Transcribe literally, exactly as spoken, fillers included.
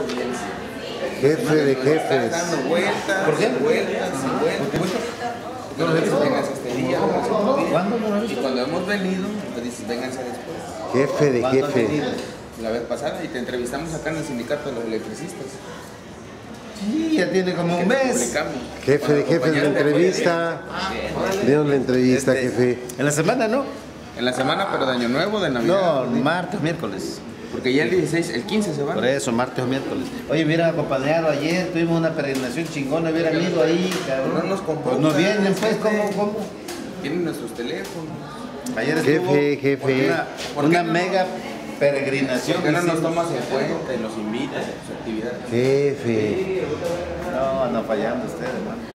audiencia. Jefe de Nos jefes. estás dando vueltas, ¿Por qué? vueltas y vueltas. Yo no sé si vengas este día, vengas otro día. ¿Cuándo no lo has Y visto? cuando hemos venido, me dices, vénganse después. Jefe de ¿Cuándo has jefe. venido? La vez pasada y te entrevistamos acá en el sindicato de los electricistas. Sí, ya tiene como Que un te mes. publicamos. Jefe Cuando de jefes, la acompañaste a entrevista. Dieron la entrevista, Este, jefe. En la semana, ¿no? En la semana, pero de Año Nuevo, de Navidad. No, martes, miércoles. Porque ya el dieciséis, el quince se va. Por eso, martes o miércoles. Oye, hubiera acompañado ayer, tuvimos una peregrinación chingona, hubieran ido ahí, cabrón. No nos convocan, Pues no vienen, pues, este. ¿cómo, cómo? Tienen nuestros teléfonos. Ayer estuvo Jefe, jefe. una, ¿Por qué una no? mega peregrinación. ¿Por qué no nos hicimos. tomas en cuenta y nos invitas a sus actividades? Jefe. No, no fallando ustedes, hermano.